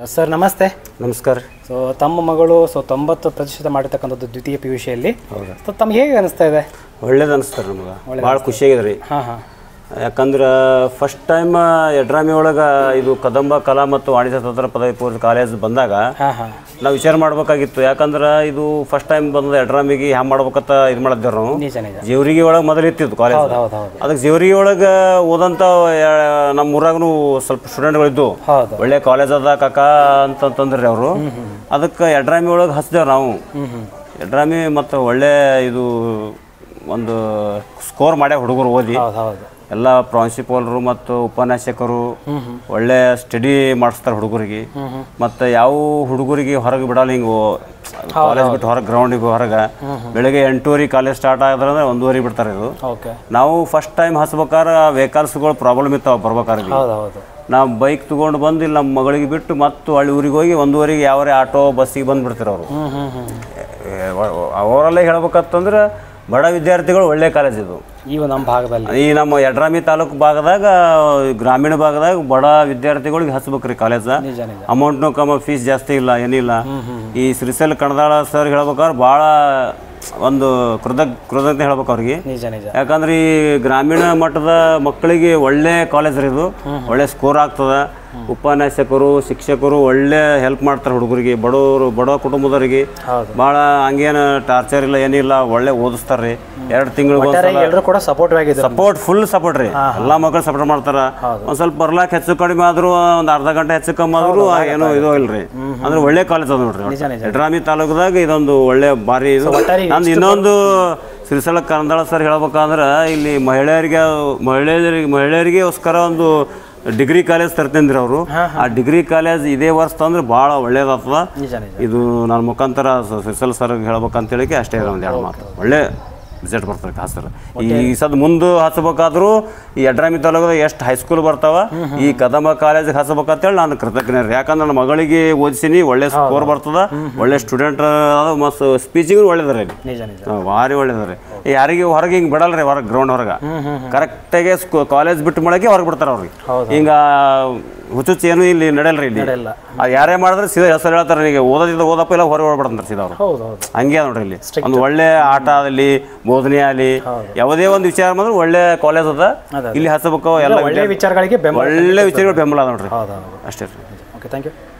Sir ನಮಸ್ತೆ. ನಮಸ್ಕಾರ. So ತಮ್ಮ ಮಗಳು 90% ಮಾಡಿರ್ತಕ್ಕಂಥದ್ದು ದ್ವಿತೀಯ PUC ಯಲ್ಲಿ. ಸೊ ತಮ್ಗೆ ಹೇಗೆ ಅನಿಸ್ತಾ ಇದೆ? ಒಳ್ಳೇದು ಅನಿಸ್ತಾರೆ ನಮ್ಗೆ, ಭಾಳ ಖುಷಿಯಾಗಿದೆ ರೀ. ಯಾಕಂದ್ರೆ ಫಸ್ಟ್ ಟೈಮ್ ಯಡ್ರಾಮಿ ಒಳಗೆ ಇದು ಕದಂಬ ಕಲಾ ಮತ್ತು ವಾಣಿಜ್ಯ ತಂತ್ರ ಪದವಿ ಪೂರ್ವ ಕಾಲೇಜ್ ಬಂದಾಗ ನಾವು ವಿಚಾರ ಮಾಡ್ಬೇಕಾಗಿತ್ತು. ಯಾಕಂದ್ರೆ ಇದು ಫಸ್ಟ್ ಟೈಮ್ ಬಂದ ಯಡ್ರಾಮಿಗೆ ಹ್ಯಾಂಗ ಮಾಡ್ಬೇಕಂತ ಇದು ಮಾಡಿದ್ದೇವೆ ನಾವು. ಜೇವರಿಗೆ ಒಳಗೆ ಮೊದಲು ಇತ್ತಿದ್ದು ಕಾಲೇಜ್. ಅದಕ್ಕೆ ಜೇವರಿಗೆ ಒಳಗೆ ಓದಂಥ ನಮ್ಮ ಊರಾಗೂ ಸ್ವಲ್ಪ ಸ್ಟೂಡೆಂಟ್ಗಳಿದ್ದು ಒಳ್ಳೆ ಕಾಲೇಜ್ ಅದ ಕಾಕ ಅಂತಂದ್ರಿ ಅವರು. ಅದಕ್ಕೆ ಯಡ್ರಾಮಿ ಒಳಗೆ ಹಚ್ದೇವು ನಾವು. ಯಡ್ರಾಮಿ ಮತ್ತು ಒಳ್ಳೆ ಇದು ಒಂದು ಸ್ಕೋರ್ ಮಾಡ್ಯಾವ ಹುಡುಗರು ಓದಿ. ಎಲ್ಲ ಪ್ರಾಂಶುಪಾಲರು ಮತ್ತು ಉಪನ್ಯಾಸಕರು ಒಳ್ಳೆ ಸ್ಟಡಿ ಮಾಡಿಸ್ತಾರೆ ಹುಡುಗರಿಗೆ. ಮತ್ತು ಯಾವ ಹುಡುಗರಿಗೆ ಹೊರಗೆ ಬಿಡಲ್ಲ, ಹಿಂಗೆ ಕಾಲೇಜ್ ಬಿಟ್ಟು ಹೊರಗೆ ಗ್ರೌಂಡಿಗೆ ಹೊರಗೆ ಬೆಳಗ್ಗೆ 8:30 ಕಾಲೇಜ್ ಸ್ಟಾರ್ಟ್ ಆಗಿದ್ರೆ 1:30 ಬಿಡ್ತಾರೆ. ಇದು ನಾವು ಫಸ್ಟ್ ಟೈಮ್ ಹಚ್ಬೇಕಾದ್ರೆ ವೆಹಿಕಲ್ಸ್ಗಳು ಪ್ರಾಬ್ಲಮ್ ಇರ್ತಾವೆ ಬರ್ಬೇಕಾದ್ರೆ. ನಾವು ಬೈಕ್ ತೊಗೊಂಡು ಬಂದು ಇಲ್ಲಿ ನಮ್ಮ ಮಗಳಿಗೆ ಬಿಟ್ಟು ಮತ್ತು ಹಳ್ಳಿ ಊರಿಗೆ ಹೋಗಿ 1:30 ಯಾವರೇ ಆಟೋ ಬಸ್ಸಿಗೆ ಬಂದುಬಿಡ್ತಾರೆ ಅವರು. ಅವರಲ್ಲೇ ಹೇಳ್ಬೇಕಂತಂದ್ರೆ ಬಡ ವಿದ್ಯಾರ್ಥಿಗಳು ಒಳ್ಳೆ ಕಾಲೇಜ್ ಇದು. ನಮ್ಮ ಭಾಗದಲ್ಲಿ ಈ ನಮ್ಮ ಯಡ್ರಾಮಿ ತಾಲೂಕು ಭಾಗದಾಗ ಗ್ರಾಮೀಣ ಭಾಗದಾಗ ಬಡ ವಿದ್ಯಾರ್ಥಿಗಳಿಗೆ ಹಚ್ಬೇಕ್ರಿ ಕಾಲೇಜ್. ಅಮೌಂಟ್ನು ಕಮ್ಮ, ಫೀಸ್ ಜಾಸ್ತಿ ಇಲ್ಲ, ಏನಿಲ್ಲ. ಈ ಶ್ರೀಶೈಲ ಕಣದಾಳ ಸರ್ ಹೇಳ್ಬೇಕಾದ್ರೆ ಭಾಳ ಒಂದು ಕೃತಜ್ಞತೆ ಹೇಳ್ಬೇಕು ಅವ್ರಿಗೆ. ಯಾಕಂದ್ರೆ ಈ ಗ್ರಾಮೀಣ ಮಟ್ಟದ ಮಕ್ಕಳಿಗೆ ಒಳ್ಳೆ ಕಾಲೇಜ್ ರೀ ಇದು. ಒಳ್ಳೆ ಸ್ಕೋರ್ ಆಗ್ತದೆ. ಉಪನ್ಯಾಸಕರು ಶಿಕ್ಷಕರು ಒಳ್ಳೆ ಹೆಲ್ಪ್ ಮಾಡ್ತಾರೆ ಹುಡುಗರಿಗೆ, ಬಡ ಕುಟುಂಬದವರಿಗೆ. ಭಾಳ ಹಂಗೇನು ಟಾರ್ಚರ್ ಇಲ್ಲ, ಏನಿಲ್ಲ, ಒಳ್ಳೆ ಓದಿಸ್ತಾರೆ. 2 ತಿಂಗಳು ಸಪೋರ್ಟ್, ಫುಲ್ ಸಪೋರ್ಟ್ ರೀ. ಎಲ್ಲ ಮಕ್ಕಳು ಸಪೋರ್ಟ್ ಮಾಡ್ತಾರ. ಒಂದ್ ಸ್ವಲ್ಪ ಬರ್ಲಾಕ್ ಹೆಚ್ಚು ಕಡಿಮೆ ಆದ್ರೂ ಒಂದು ಅರ್ಧ ಗಂಟೆ ಹೆಚ್ಚು ಕಮ್ಮಿ ಆದ್ರೂ ಏನೋ ಇದು ಇಲ್ರಿ. ಅಂದ್ರೆ ಒಳ್ಳೆ ಕಾಲೇಜ್ ಅದ ನೋಡ್ರಿ. ಯಡ್ರಾಮಿ ತಾಲೂಕದಾಗ ಇದೊಂದು ಒಳ್ಳೆ ಬಾರಿ ಇದು. ನಂದು ಇನ್ನೊಂದು ಶ್ರೀಶೈಲ ಕಣದಾಳ ಸರ್ ಹೇಳ್ಬೇಕಂದ್ರೆ ಇಲ್ಲಿ ಮಹಿಳೆಯರಿಗೋಸ್ಕರ ಒಂದು ಡಿಗ್ರಿ ಕಾಲೇಜ್ ತರ್ತೇನ್ರಿ ಅವರು. ಆ ಡಿಗ್ರಿ ಕಾಲೇಜ್ ಇದೇ ವರ್ಷ ತಂದ್ರೆ ಭಾಳ ಒಳ್ಳೇದಾಗ್ತದ. ಇದು ನನ್ನ ಮುಖಾಂತರ ಶ್ರೀಶೈಲ ಸರ್ ಹೇಳ್ಬೇಕಂತ ಹೇಳಿಕೆ ಅಷ್ಟೇ ಒಂದು 2 ಮಾತು. ಒಳ್ಳೆ ರಿಸಲ್ಟ್ ಬರ್ತದೆ ಹಾಸ್ತಾರೆ. ಈ ಸದ್ ಮುಂದೆ ಹಚ್ಬೇಕಾದ್ರೂ ಈ ಯಡ್ರಾಮಿ ತಾಲೂಕದ ಎಷ್ಟು ಹೈಸ್ಕೂಲ್ ಬರ್ತಾವ, ಈ ಕದಂಬ ಕಾಲೇಜಿಗೆ ಹಚ್ಬೇಕಂತೇಳಿ ನಾನು ಕೃತಜ್ಞ ರೀ. ಯಾಕಂದ್ರೆ ನನ್ನ ಮಗಳಿಗೆ ಓದಿಸಿನಿ, ಒಳ್ಳೆ ಸ್ಕೋರ್ ಬರ್ತದ, ಒಳ್ಳೆ ಸ್ಟೂಡೆಂಟ್ ಮತ್ತು ಸ್ಪೀಚಿಗೂ ಒಳ್ಳೇದ್ರಿ. ಭಾರಿ ಒಳ್ಳೇದ್ರಿ. ಯಾರಿಗೆ ಹೊರಗೆ ಹಿಂಗೆ ಬಿಡಲ್ರಿ, ಹೊರಗೆ ಗ್ರೌಂಡ್ ಹೊರಗೆ ಕರೆಕ್ಟಾಗಿ ಕಾಲೇಜ್ ಬಿಟ್ಟು ಮಾಡಕ್ಕೆ ಹೊರಗೆ ಬಿಡ್ತಾರೆ ಅವ್ರಿಗೆ. ಹಿಂಗ ಹುಚ್ಚುಚ್ಚು ಏನು ಇಲ್ಲಿ ನಡೆಯಲ್ರಿ. ಇಲ್ಲಿ ಅದು ಯಾರೇ ಮಾಡಿದ್ರೆ ಸೀದಾ ಹೆಸರು ಹೇಳ್ತಾರೆ, ಈಗ ಓದಪ್ಪ ಇಲ್ಲ ಹೊರಗೆ ಹೊರಬಿಡ್ತಾರೆ ಸೀದಾ ಅವರು. ಹಂಗೆ ನೋಡ್ರಿ ಇಲ್ಲಿ ಒಂದು ಒಳ್ಳೆ ಆಟ ಆಗಲಿ, ಬೋಧನೆ ಆಗಲಿ, ಯಾವುದೇ ಒಂದು ವಿಚಾರ ಮಾಡಿದ್ರೆ ಒಳ್ಳೆ ಕಾಲೇಜ್ ಅದ, ಇಲ್ಲಿ ಹಚ್ಚಬೇಕು. ಎಲ್ಲ ಒಳ್ಳೆ ವಿಚಾರಗಳು ಬೆಂಬಲ ಅದ ನೋಡ್ರಿ. ಅಷ್ಟೇ ರೀ. Okay, thank you.